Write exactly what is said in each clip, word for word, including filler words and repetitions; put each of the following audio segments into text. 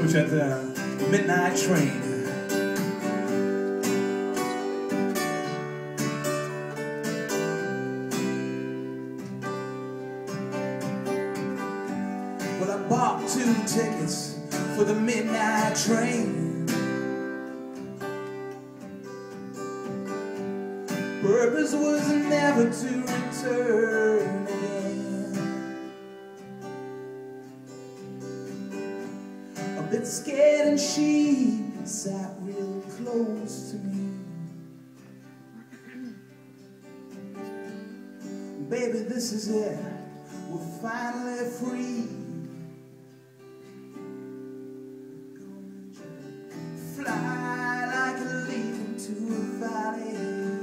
much at the midnight train. Well, I bought two tickets for the midnight train. Purpose was never to return again. A bit scared and she sat real close to me. Baby, this is it, we're finally free. Fly like a leaf into a valley.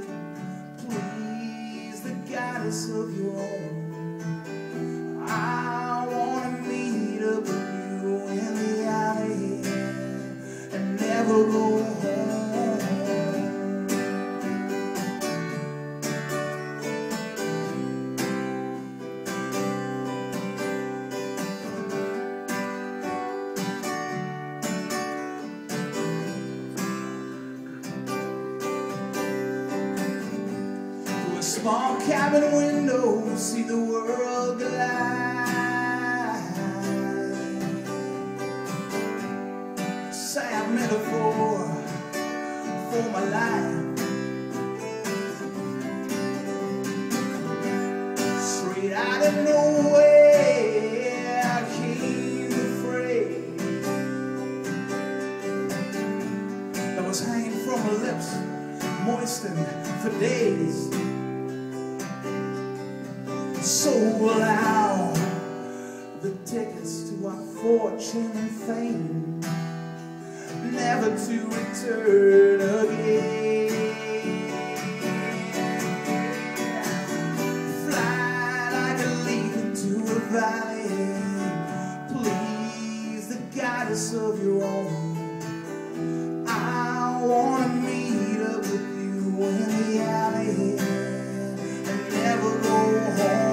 Please, the goddess of your own. I wanna meet up with you in the alley and never go home. Small cabin window, see the world glide. Sad metaphor for my life. Straight out of nowhere, I came afraid that was hanging from her lips, moistened for days. So loud, the tickets to our fortune and fame, never to return again. Fly like a leaf into a valley. Please, the goddess of your own. I wanna meet up with you in the alley and never go home.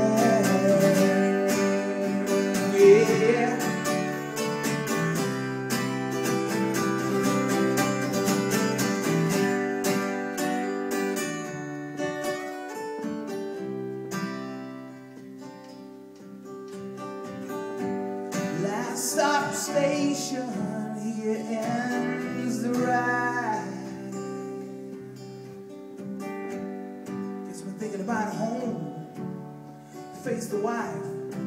Last stop station, here ends the ride. Gets me thinking about home, face the wife.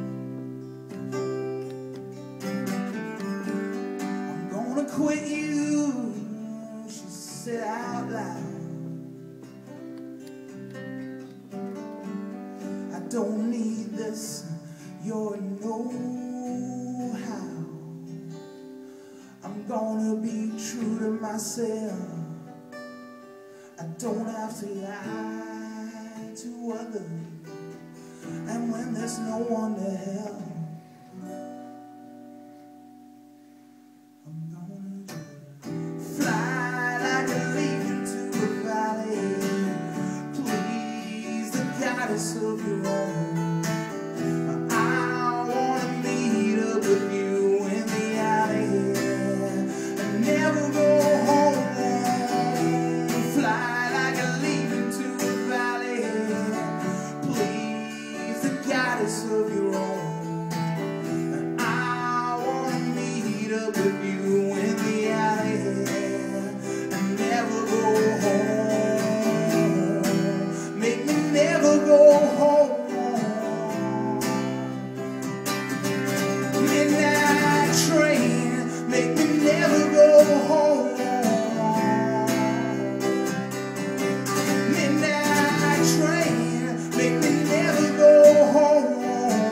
I'm gonna quit you, she said out loud. I don't need this, your know-how. I'm gonna be true to myself. I don't have to lie to others. And when there's no one to help, I'm gonna do it. Fly like a leaf into a valley. Please, the goddess of your own. I wanna meet up with you in the alley and never go home. Fly like a leaf into a valley. Please, the goddess of your own. And I wanna meet up with you in the alley and never go home. Make me never go home. Midnight train, make me never go home. Midnight train, make me never go home.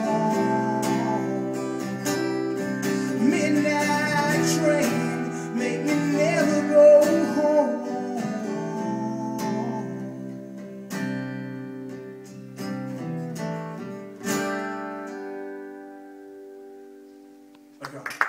Midnight train, make me never go home. Okay.